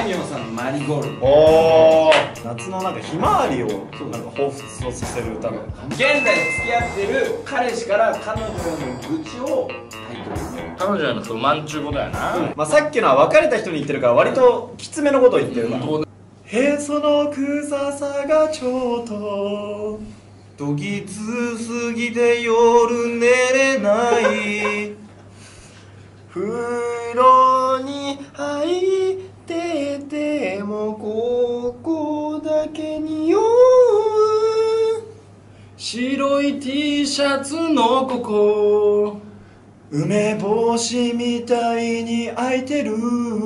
いみょんさんのマリーゴールド。 おー、夏のなんかひまわりをなんか彷彿とさせる歌が。 現在付き合ってる彼氏から彼女への愚痴をタイトルに。 彼女への不満ちゅうことやな。 まあさっきのは別れた人に言ってるから割ときつめのことを言ってるから。へその臭さがちょっとどぎつすぎて夜寝れない風呂に入っててもここだけ匂う白い T シャツのここ梅干しみたいに開いてる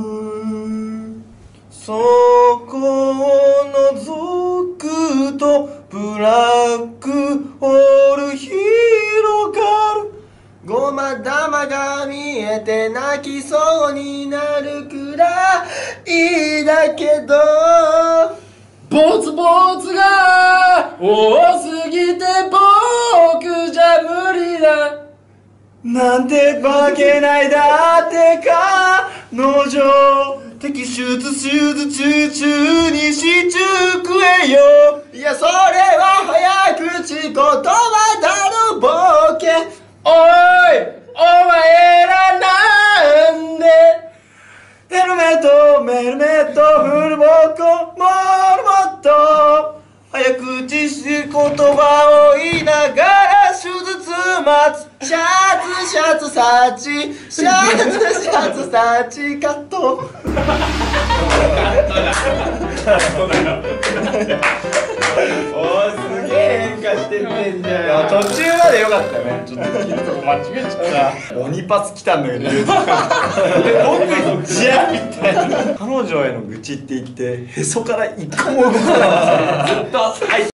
そこを覗くとブラックホール広がるごま玉が見えて泣きそうになるくらいだけどボツボツが多すぎて僕じゃ無理だなんて負けないだって彼女摘出手術にしちゅくえよいやそれは早口言葉だろボケおいお前らなんでヘルメットメルメットフルボコモルモット早口し言葉を言いながら手術待つシャツサチシャツサチカットおーすげえ変化してってんじゃん途中までよかったねちょっと間違えちゃった。 鬼パス来たんだけど僕じゃみたいな彼女への愚痴って言ってへそから一個も動かないずっと